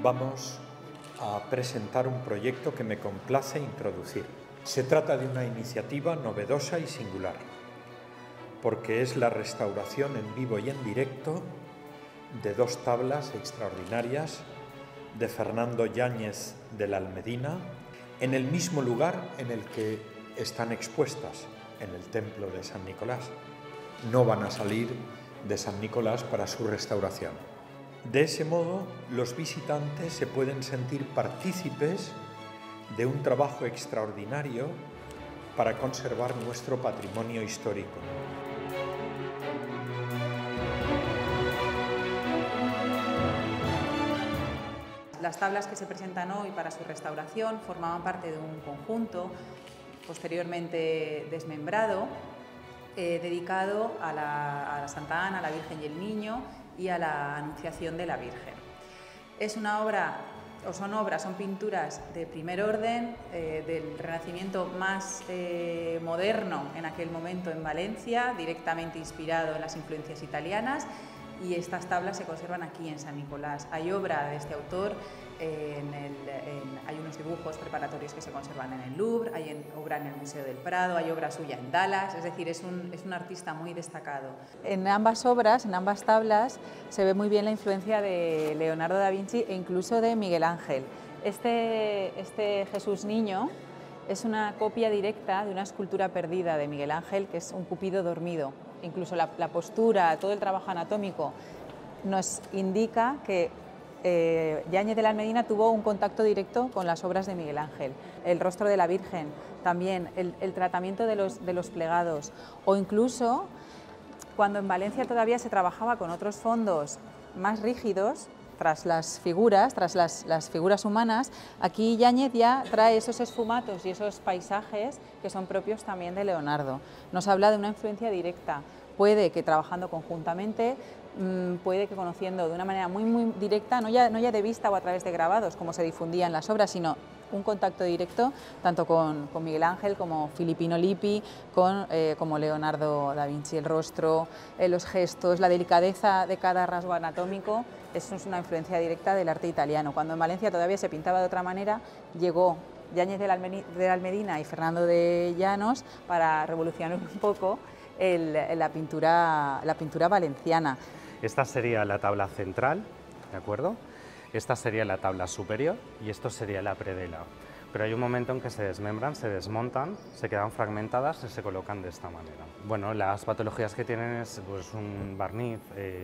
vamos a presentar un proyecto que me complace introducir. Se trata de una iniciativa novedosa y singular, porque es la restauración en vivo y en directo de dos tablas extraordinarias de Fernando Yáñez de la Almedina, en el mismo lugar en el que están expuestas, en el templo de San Nicolás. No van a salir de San Nicolás para su restauración. De ese modo, los visitantes se pueden sentir partícipes de un trabajo extraordinario para conservar nuestro patrimonio histórico. Las tablas que se presentan hoy para su restauración formaban parte de un conjunto posteriormente desmembrado, dedicado a la Santa Ana, a la Virgen y el Niño y a la Anunciación de la Virgen. Es una obra, son pinturas de primer orden, del Renacimiento más moderno en aquel momento en Valencia, directamente inspirado en las influencias italianas, y estas tablas se conservan aquí en San Nicolás. Hay obra de este autor, hay unos dibujos preparatorios que se conservan en el Louvre, hay obra en el Museo del Prado, hay obra suya en Dallas, es decir, es un artista muy destacado. En ambas obras, en ambas tablas, se ve muy bien la influencia de Leonardo da Vinci e incluso de Miguel Ángel. Este Jesús Niño es una copia directa de una escultura perdida de Miguel Ángel, que es un Cupido dormido. Incluso la postura, todo el trabajo anatómico nos indica que Yáñez de la Almedina tuvo un contacto directo con las obras de Miguel Ángel. El rostro de la Virgen, también el tratamiento de los plegados, o incluso cuando en Valencia todavía se trabajaba con otros fondos más rígidos, tras las figuras humanas, aquí Yáñez ya trae esos esfumatos y esos paisajes que son propios también de Leonardo. Nos habla de una influencia directa, puede que trabajando conjuntamente, puede que conociendo de una manera muy directa, no ya de vista o a través de grabados como se difundían las obras, sino un contacto directo tanto con Miguel Ángel como Filippino Lippi, como Leonardo da Vinci. El rostro, los gestos, la delicadeza de cada rasgo anatómico, eso es una influencia directa del arte italiano. Cuando en Valencia todavía se pintaba de otra manera, llegó Yáñez de la Almedina y Fernando de Llanos para revolucionar un poco la pintura valenciana. Esta sería la tabla central, ¿de acuerdo? Esta sería la tabla superior y esto sería la predela. Pero hay un momento en que se desmembran, se desmontan, se quedan fragmentadas y se colocan de esta manera. Bueno, las patologías que tienen es pues, un barniz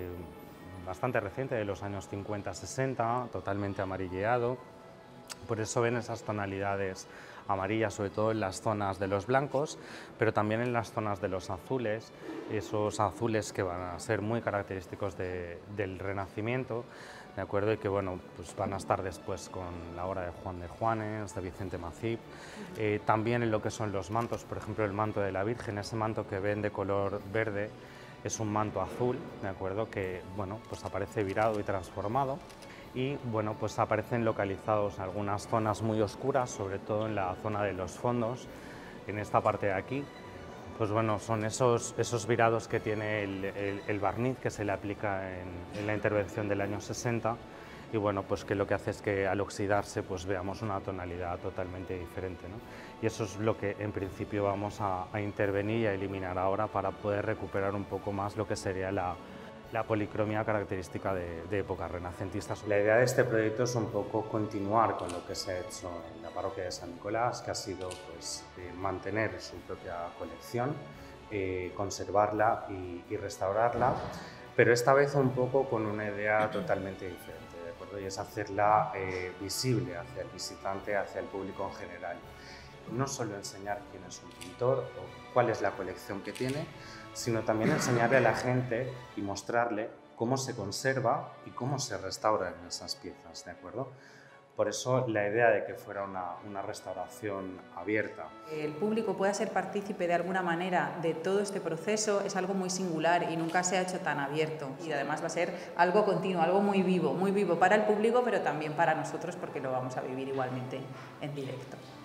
bastante reciente, de los años 50-60, totalmente amarilleado. Por eso ven esas tonalidades amarillas, sobre todo en las zonas de los blancos, pero también en las zonas de los azules, esos azules que van a ser muy característicos del Renacimiento, ¿de acuerdo? Y que bueno, pues van a estar después con la obra de Juan de Juanes, de Vicente Macip. También en lo que son los mantos, por ejemplo, el manto de la Virgen, ese manto que ven de color verde, es un manto azul, ¿de acuerdo? Que bueno, pues aparece virado y transformado. Y bueno, pues aparecen localizados en algunas zonas muy oscuras, sobre todo en la zona de los fondos, en esta parte de aquí. Pues bueno, son esos virados que tiene el barniz que se le aplica en la intervención del año 60 y bueno, pues que lo que hace es que al oxidarse pues veamos una tonalidad totalmente diferente, ¿no? Y eso es lo que en principio vamos a intervenir y a eliminar ahora para poder recuperar un poco más lo que sería la policromía característica de épocas renacentistas. La idea de este proyecto es un poco continuar con lo que se ha hecho en la parroquia de San Nicolás, que ha sido pues, mantener su propia colección, conservarla y restaurarla, pero esta vez un poco con una idea totalmente diferente, ¿de acuerdo? Y es hacerla visible hacia el visitante, hacia el público en general. No solo enseñar quién es un pintor o cuál es la colección que tiene, sino también enseñarle a la gente y mostrarle cómo se conserva y cómo se restauran esas piezas, ¿de acuerdo? Por eso la idea de que fuera una restauración abierta. El público pueda ser partícipe de alguna manera de todo este proceso es algo muy singular y nunca se ha hecho tan abierto. Y además va a ser algo continuo, algo muy vivo para el público, pero también para nosotros porque lo vamos a vivir igualmente en directo.